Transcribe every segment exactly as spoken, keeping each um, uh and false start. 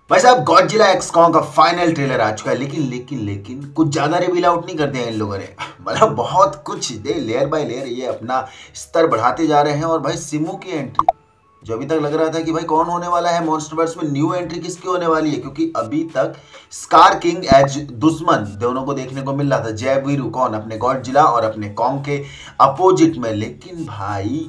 भाई साहब Godzilla x Kong का फाइनल ट्रेलर आ चुका है, लेकिन लेकिन लेकिन कुछ ज्यादा रिवील आउट नहीं कर दिया इन लोगों ने। मतलब बहुत कुछ दे लेयर बाय लेयर ये अपना स्तर बढ़ाते जा रहे हैं। और भाई सिमू की एंट्री, जो अभी तक लग रहा था कि भाई कौन होने वाला है मॉन्स्टरवर्स में, न्यू एंट्री किसकी होने वाली है, क्योंकि अभी तक स्कार किंग एज दुश्मन दोनों को देखने को मिल रहा था। जय वीरू कौन, अपने गॉडजिला और अपने कॉन्ग के अपोजिट में। लेकिन भाई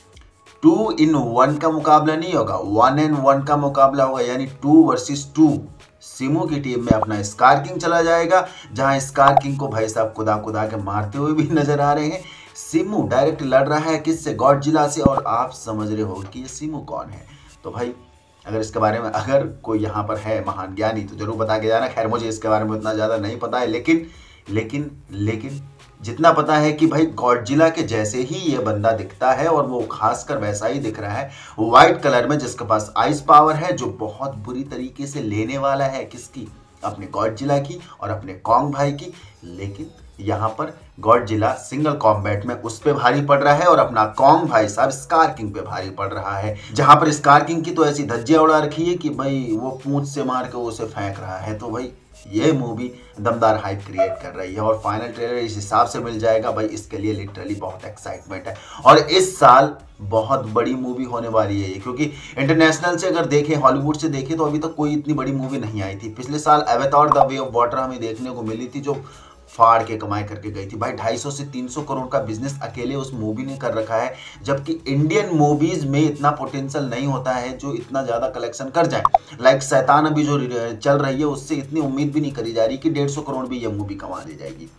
टू इन वन का मुकाबला नहीं होगा, वन एंड वन का मुकाबला होगा, यानी टू वर्सेस टू। सिमू की टीम में अपना स्कार किंग चला जाएगा, जहां स्कार किंग को भाई साहब कुदा कुदा के मारते हुए भी नजर आ रहे हैं। सिमू डायरेक्ट लड़ रहा है किससे, गॉडजिला से। और आप समझ रहे हो कि ये सिमू कौन है। तो भाई अगर इसके बारे में अगर कोई यहाँ पर है महान ज्ञानी तो जरूर बता के जाना। खैर मुझे इसके बारे में उतना ज़्यादा नहीं पता है, लेकिन लेकिन लेकिन जितना पता है कि भाई गॉडजिला के जैसे ही ये बंदा दिखता है, और वो खासकर वैसा ही दिख रहा है व्हाइट कलर में, जिसके पास आइस पावर है, जो बहुत बुरी तरीके से लेने वाला है किसकी, अपने गॉडजिला की और अपने कॉन्ग भाई की। लेकिन यहाँ पर गॉडजिला सिंगल कॉम्बैट में उस पे भारी पड़ रहा है, और अपना कॉन्ग भाई साहब स्कार किंग पे भारी पड़ रहा है, जहां पर स्कार किंग की तो ऐसी धज्जियां उड़ा रखी है कि भाई वो पूंछ से मार के उसे फेंक रहा है। तो भाई ये मूवी दमदार हाइप क्रिएट कर रही है, और फाइनल ट्रेलर इस हिसाब से मिल जाएगा भाई, इसके लिए लिटरली बहुत एक्साइटमेंट है। और इस साल बहुत बड़ी मूवी होने वाली है ये, क्योंकि इंटरनेशनल से अगर देखें, हॉलीवुड से देखें, तो अभी तक कोई इतनी बड़ी मूवी नहीं आई थी। पिछले साल अवतार द वे ऑफ वाटर हमें देखने को मिली थी, जो फाड़ के कमाई करके गई थी भाई। ढाई सौ से तीन सौ करोड़ का बिजनेस अकेले उस मूवी ने कर रखा है, जबकि इंडियन मूवीज में इतना पोटेंशियल नहीं होता है जो इतना ज्यादा कलेक्शन कर जाए। लाइक शैतान अभी जो चल रही है, उससे इतनी उम्मीद भी नहीं करी जा रही कि डेढ़ सौ करोड़ भी ये मूवी कमा दे जाएगी।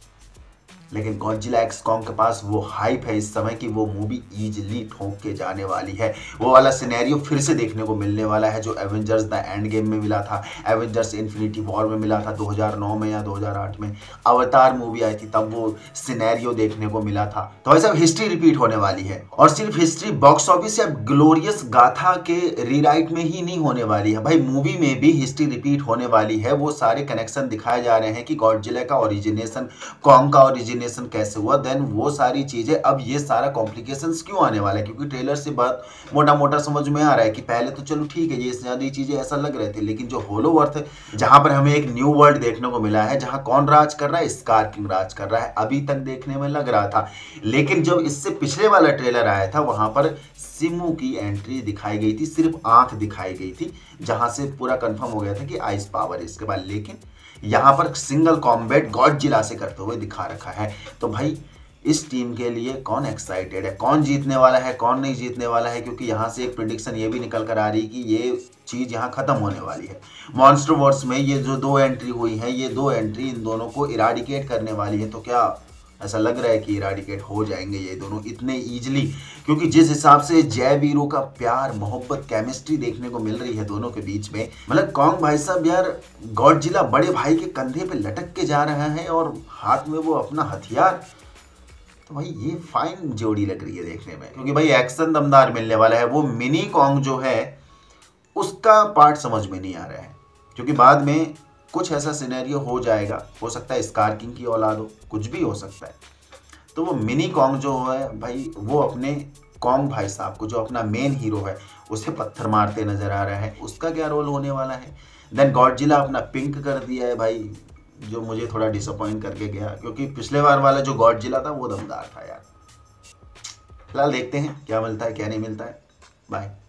लेकिन गॉडजिला एक्स कॉन्ग के पास वो हाइप है इस समय कि वो मूवी इजीली ठोक के जाने वाली है। वो वाला सिनेरियो फिर से देखने को मिलने वाला है जो एवेंजर्स द एंड गेम में मिला था, एवेंजर्स इन्फिनिटी वॉर में मिला था दो हज़ार नौ में या दो हज़ार आठ में। अवतार मूवी आई थी तब वो सिनेरियो देखने को मिला था। तो ऐसा हिस्ट्री रिपीट होने वाली है, और सिर्फ हिस्ट्री बॉक्स ऑफिस या ग्लोरियस गाथा के रीराइट में ही नहीं होने वाली है भाई, मूवी में भी हिस्ट्री रिपीट होने वाली है। वो सारे कनेक्शन दिखाए जा रहे हैं कि गॉडजिला का ओरिजिनेशन, कॉन्ग का ओरिजिनेशन कैसे हुआ, देन वो सारी चीजें। अब ये सारा कॉम्प्लिकेशंस क्यों आने वाला है, क्योंकि ट्रेलर से बात मोटा मोटा समझ में आ रहा है कि पहले तो चलो ठीक है ये सारी चीजें ऐसा लग रहे थे, लेकिन जो होलो अर्थ, जहां पर हमें एक न्यू वर्ल्ड देखने को मिला है, जहां कौन राज कर रहा है, स्कार किंग राज कर रहा है, अभी तक देखने में लग रहा था। लेकिन जब इससे पिछले वाला ट्रेलर आया था, वहां पर सिमू की एंट्री दिखाई गई थी, सिर्फ आंख दिखाई गई थी, जहां से पूरा कंफर्म हो गया था कि आइस पावर है इसके बाद। लेकिन यहाँ पर सिंगल कॉम्बैट गॉडजिला से करते हुए दिखा रखा है। तो भाई इस टीम के लिए कौन एक्साइटेड है, कौन जीतने वाला है, कौन नहीं जीतने वाला है, क्योंकि यहाँ से एक प्रिडिक्शन ये भी निकल कर आ रही है कि ये चीज़ यहाँ खत्म होने वाली है। मॉन्स्टरवर्स में ये जो दो एंट्री हुई है, ये दो एंट्री इन दोनों को इराडिकेट करने वाली है। तो क्या ऐसा लग रहा है कि इराडिकेट हो जाएंगे ये दोनों इतने ईजिली, क्योंकि जिस हिसाब से जय वीरू का प्यार, मोहब्बत, केमिस्ट्री देखने को मिल रही है दोनों के बीच में। मतलब कॉन्ग भाई साहब यार गॉडजिला बड़े भाई के कंधे पे लटक के जा रहा है, और हाथ में वो अपना हथियार। तो भाई ये फाइन जोड़ी लग रही है देखने में, क्योंकि भाई एक्शन दमदार मिलने वाला है। वो मिनी कॉन्ग जो है उसका पार्ट समझ में नहीं आ रहा है, क्योंकि बाद में कुछ ऐसा सिनेरियो हो जाएगा, हो सकता है स्कार किंग की औलाद हो, कुछ भी हो सकता है। तो वो मिनी कॉन्ग जो है भाई, वो अपने कॉन्ग भाई साहब को, जो अपना मेन हीरो है, उसे पत्थर मारते नजर आ रहा है। उसका क्या रोल होने वाला है। देन गॉडजिला अपना पिंक कर दिया है भाई, जो मुझे थोड़ा डिसअपॉइंट करके गया, क्योंकि पिछले बार वाला जो गॉडजिला था वो दमदार था यार। फिलहाल देखते हैं क्या मिलता है क्या नहीं मिलता है। बाय।